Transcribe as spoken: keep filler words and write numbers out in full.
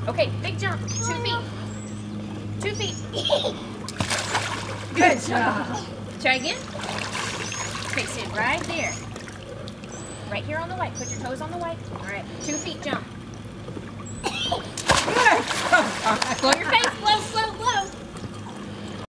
Okay, big jump. Two feet. Two feet. Good job. Try again. Okay, sit right there. Right here on the white. Put your toes on the white. All right, two feet jump.